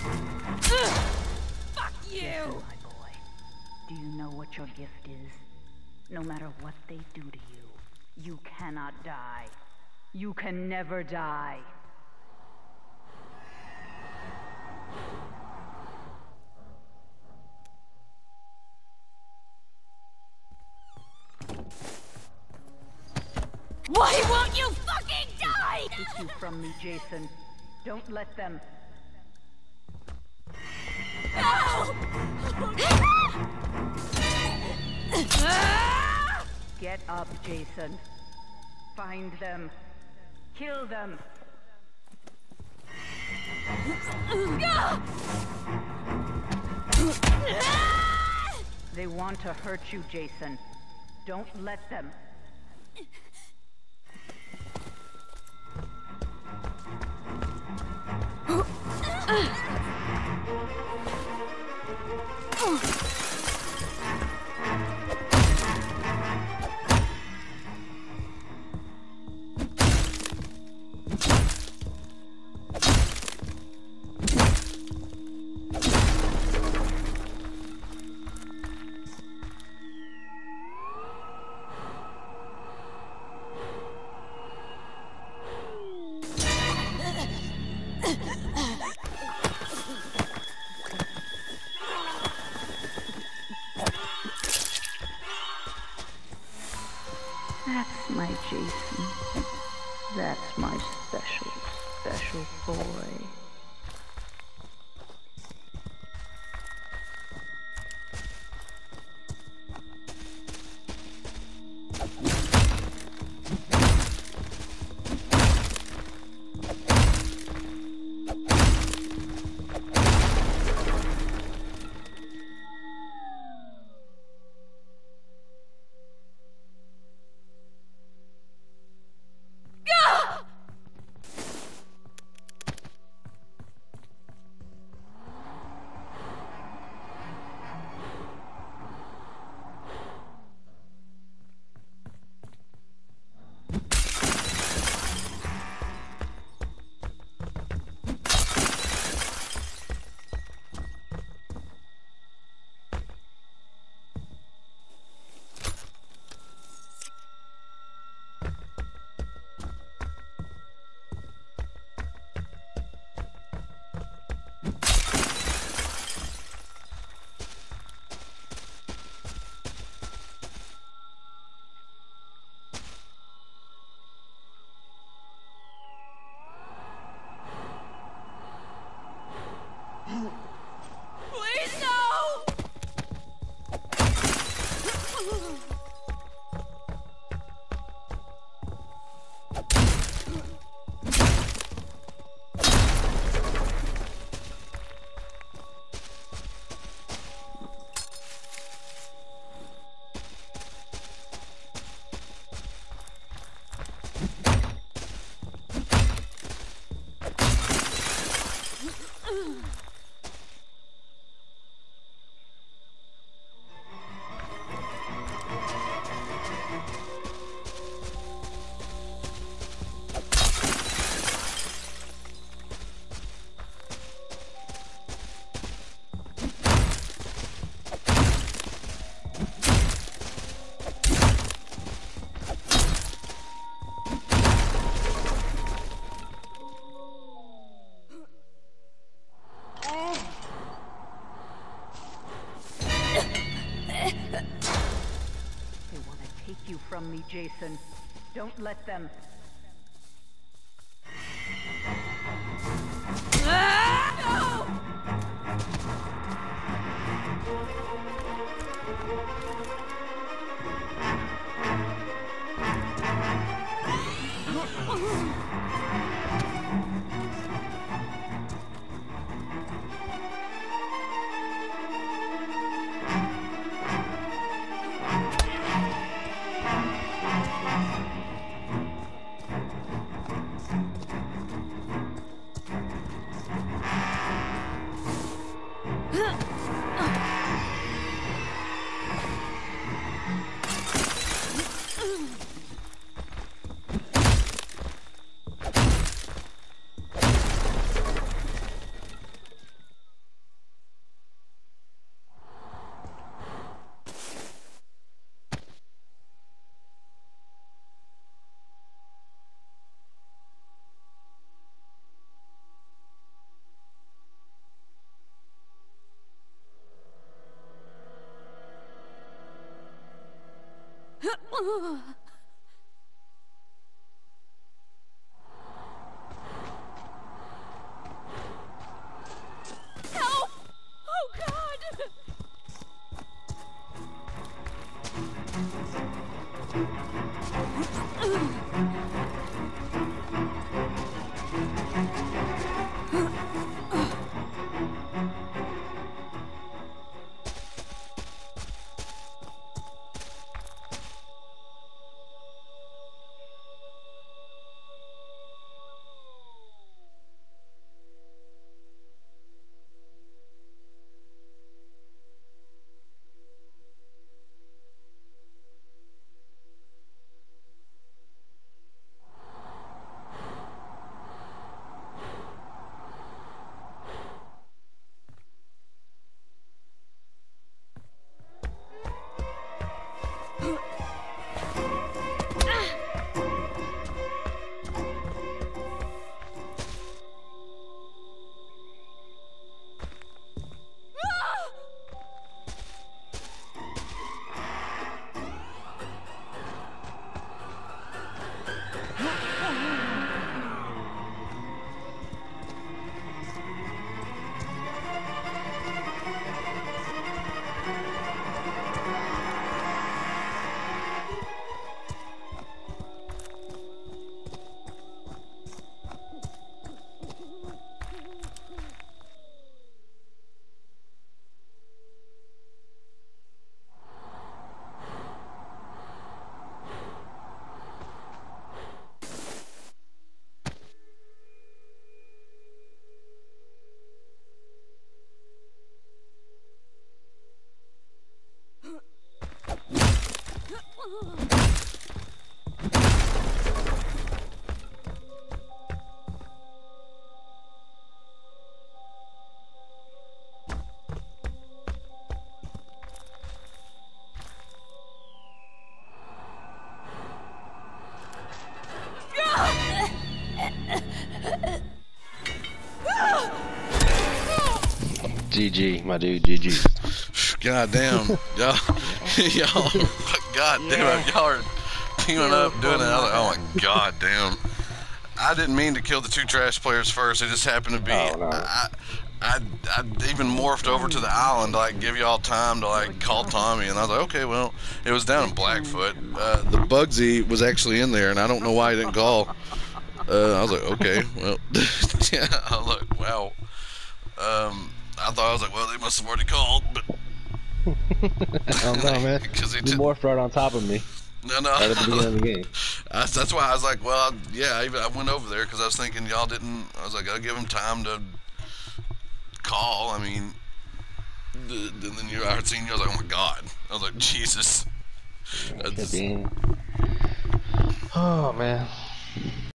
Fuck you! Listen, my boy. Do you know what your gift is? No matter what they do to you, you cannot die. You can never die. Why won't you fucking die? Take you from me, Jason. Don't let them. No! Get up, Jason. Find them. Kill them. They want to hurt you, Jason. Don't let them. That's my Jason. That's my special, special boy. Please, no! Take you from me, Jason. Don't let them. No! Help! Oh, God! GG, my dude, GG. God damn, y'all, god damn, y'all are teaming up doing it. I was like, oh my god damn. I didn't mean to kill the two trash players first. It just happened to be. Oh, no. I even morphed over to the island to like give y'all time to like call Tommy, and I was like, okay, well, it was down in Blackfoot. The Bugsy was actually in there, and I don't know why he didn't call. I was like, okay, well, yeah. I was like, wow. I was like, well, they must have already called, but I don't know, man. because he You morphed right on top of me. No. Right at the beginning of the game. That's why I was like, well, yeah. I went over there because I was thinking y'all didn't. I was like, I'll give him time to call. I mean, then I heard seeing you. I was like, oh my god. I was like, Jesus. Oh man.